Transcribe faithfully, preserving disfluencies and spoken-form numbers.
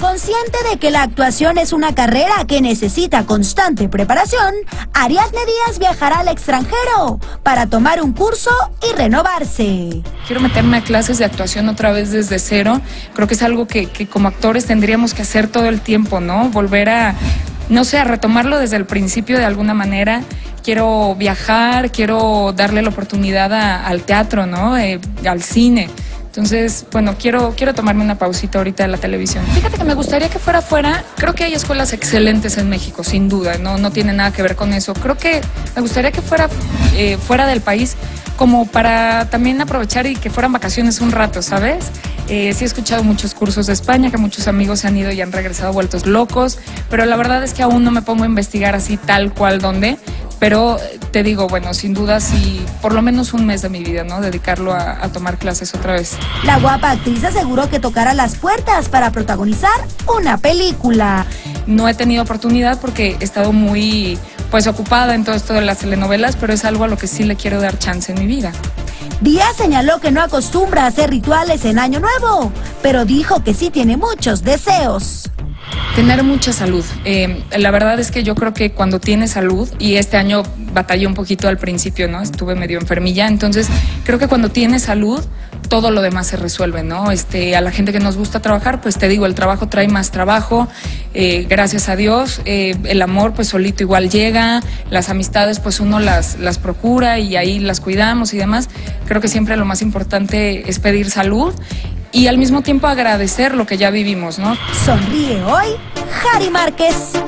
Consciente de que la actuación es una carrera que necesita constante preparación, Ariadne Díaz viajará al extranjero para tomar un curso y renovarse. Quiero meterme a clases de actuación otra vez desde cero. Creo que es algo que, que como actores tendríamos que hacer todo el tiempo, ¿no? Volver a, no sé, a retomarlo desde el principio de alguna manera. Quiero viajar, quiero darle la oportunidad a, al teatro, ¿no? Eh, al cine. Entonces, bueno, quiero, quiero tomarme una pausita ahorita de la televisión. Fíjate que me gustaría que fuera fuera. Creo que hay escuelas excelentes en México, sin duda, no, no tiene nada que ver con eso. Creo que me gustaría que fuera eh, fuera del país, como para también aprovechar y que fueran vacaciones un rato, ¿sabes? Eh, sí he escuchado muchos cursos de España, que muchos amigos se han ido y han regresado vueltos locos, pero la verdad es que aún no me pongo a investigar así tal cual dónde. Pero te digo, bueno, sin duda sí, por lo menos un mes de mi vida, ¿no? Dedicarlo a, a tomar clases otra vez. La guapa actriz aseguró que tocará las puertas para protagonizar una película. No he tenido oportunidad porque he estado muy, pues, ocupada en todo esto de las telenovelas, pero es algo a lo que sí le quiero dar chance en mi vida. Díaz señaló que no acostumbra a hacer rituales en Año Nuevo, pero dijo que sí tiene muchos deseos. Tener mucha salud. Eh, la verdad es que yo creo que cuando tienes salud, y este año batallé un poquito al principio, ¿no? Estuve medio enfermilla, entonces creo que cuando tienes salud, todo lo demás se resuelve, ¿no? Este, a la gente que nos gusta trabajar, pues te digo, el trabajo trae más trabajo, eh, gracias a Dios, eh, el amor pues solito igual llega, las amistades pues uno las, las procura y ahí las cuidamos y demás. Creo que siempre lo más importante es pedir salud y al mismo tiempo agradecer lo que ya vivimos, ¿no? Sonríe hoy, Jari Márquez.